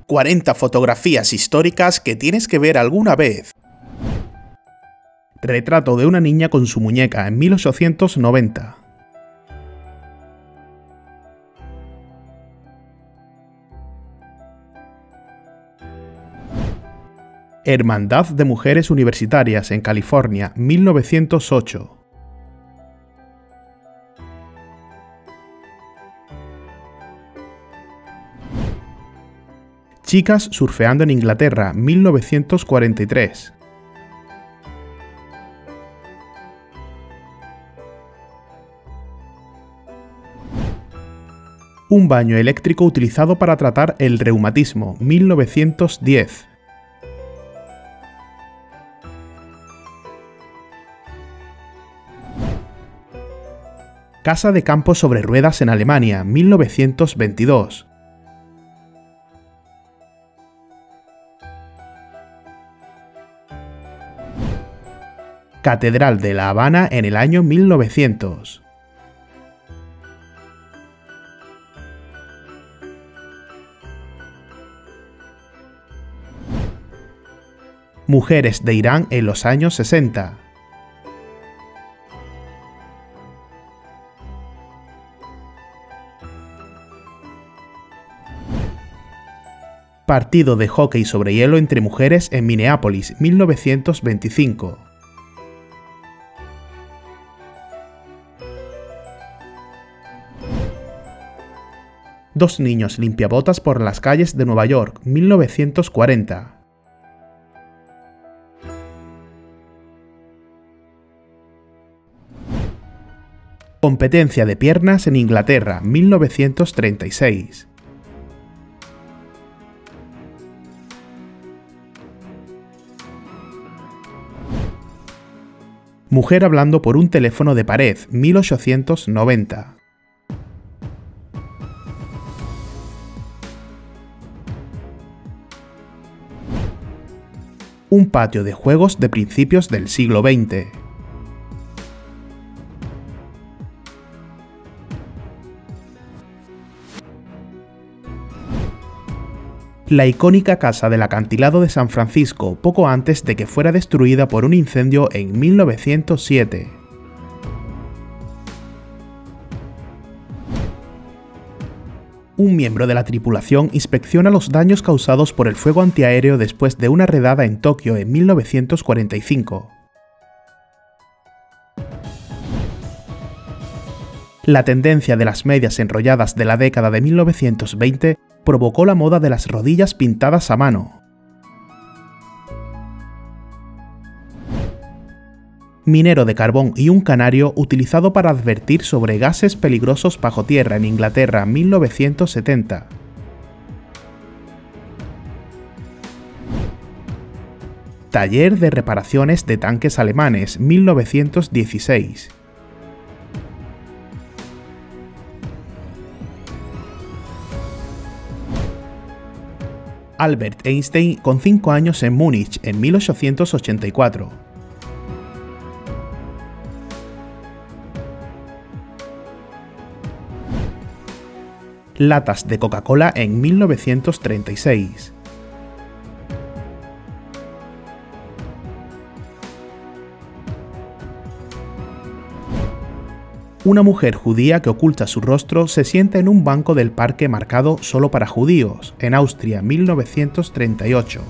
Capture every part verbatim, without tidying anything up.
cuarenta fotografías históricas que tienes que ver alguna vez. Retrato de una niña con su muñeca en mil ochocientos noventa. Hermandad de Mujeres Universitarias en California, mil novecientos ocho. Chicas surfeando en Inglaterra, mil novecientos cuarenta y tres. Un baño eléctrico utilizado para tratar el reumatismo, mil novecientos diez. Casa de campo sobre ruedas en Alemania, mil novecientos veintidós. Catedral de La Habana en el año mil novecientos. Mujeres de Irán en los años sesenta. Partido de hockey sobre hielo entre mujeres en Minneapolis, mil novecientos veinticinco. Dos niños limpiabotas por las calles de Nueva York, mil novecientos cuarenta. Competencia de piernas en Inglaterra, mil novecientos treinta y seis. Mujer hablando por un teléfono de pared, mil ochocientos noventa. Un patio de juegos de principios del siglo veinte. La icónica Casa del Acantilado de San Francisco, poco antes de que fuera destruida por un incendio en mil novecientos siete. Un miembro de la tripulación inspecciona los daños causados por el fuego antiaéreo después de una redada en Tokio en mil novecientos cuarenta y cinco. La tendencia de las medias enrolladas de la década de mil novecientos veinte provocó la moda de las rodillas pintadas a mano. Minero de carbón y un canario utilizado para advertir sobre gases peligrosos bajo tierra en Inglaterra, mil novecientos setenta. Taller de reparaciones de tanques alemanes, mil novecientos dieciséis. Albert Einstein con cinco años en Múnich en mil ochocientos ochenta y cuatro. Latas de Coca-Cola en mil novecientos treinta y seis. Una mujer judía que oculta su rostro se sienta en un banco del parque marcado solo para judíos, en Austria, mil novecientos treinta y ocho.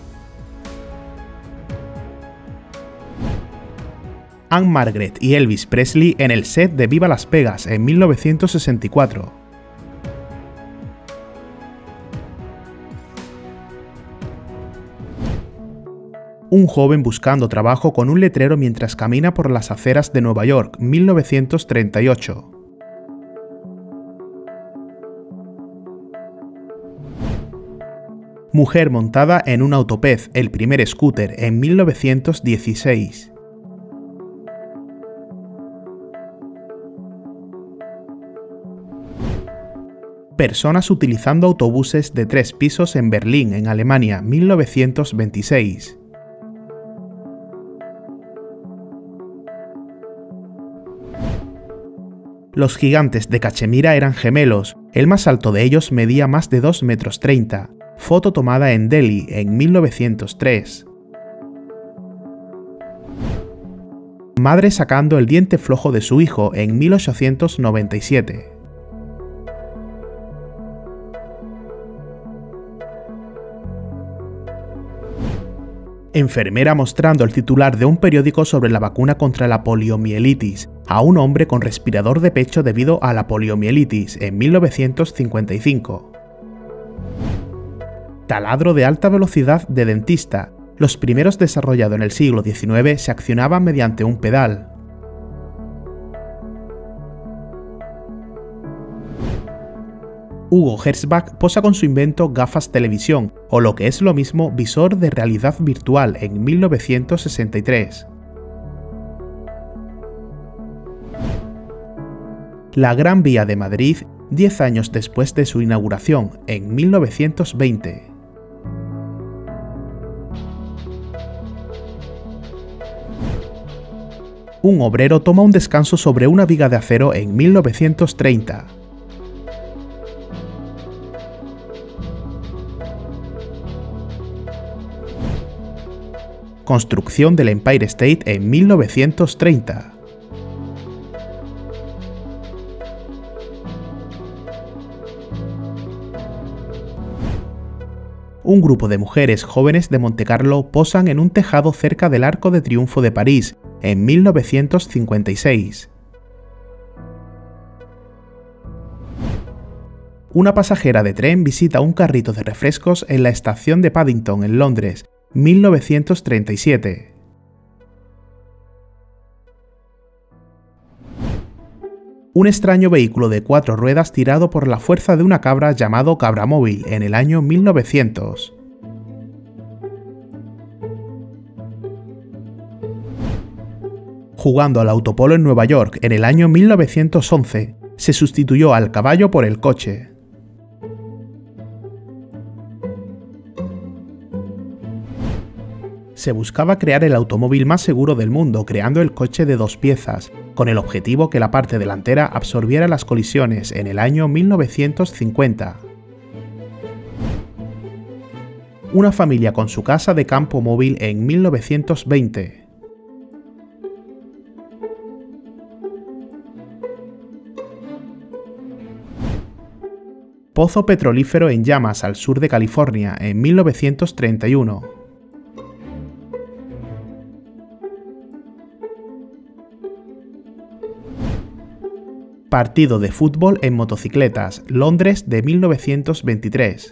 Anne Margaret y Elvis Presley en el set de Viva Las Vegas, en mil novecientos sesenta y cuatro. Un joven buscando trabajo con un letrero mientras camina por las aceras de Nueva York, mil novecientos treinta y ocho. Mujer montada en un autopez, el primer scooter, en mil novecientos dieciséis. Personas utilizando autobuses de tres pisos en Berlín, en Alemania, mil novecientos veintiséis. Los gigantes de Cachemira eran gemelos, el más alto de ellos medía más de dos metros treinta, foto tomada en Delhi en mil novecientos tres. Madre sacando el diente flojo de su hijo en mil ochocientos noventa y siete. Enfermera mostrando el titular de un periódico sobre la vacuna contra la poliomielitis a un hombre con respirador de pecho debido a la poliomielitis en mil novecientos cincuenta y cinco. Taladro de alta velocidad de dentista. Los primeros desarrollados en el siglo diecinueve se accionaban mediante un pedal. Hugo Gernsback posa con su invento gafas televisión, o lo que es lo mismo, visor de realidad virtual en mil novecientos sesenta y tres. La Gran Vía de Madrid, diez años después de su inauguración, en mil novecientos veinte. Un obrero toma un descanso sobre una viga de acero en mil novecientos treinta. Construcción del Empire State en mil novecientos treinta. Un grupo de mujeres jóvenes de Montecarlo posan en un tejado cerca del Arco de Triunfo de París, en mil novecientos cincuenta y seis. Una pasajera de tren visita un carrito de refrescos en la estación de Paddington, en Londres, mil novecientos treinta y siete. Un extraño vehículo de cuatro ruedas tirado por la fuerza de una cabra llamado cabramóvil en el año mil novecientos. Jugando al autopolo en Nueva York en el año mil novecientos once, se sustituyó al caballo por el coche. Se buscaba crear el automóvil más seguro del mundo creando el coche de dos piezas, con el objetivo que la parte delantera absorbiera las colisiones en el año mil novecientos cincuenta. Una familia con su casa de campo móvil en mil novecientos veinte. Pozo petrolífero en llamas al sur de California en mil novecientos treinta y uno. Partido de fútbol en motocicletas, Londres de mil novecientos veintitrés.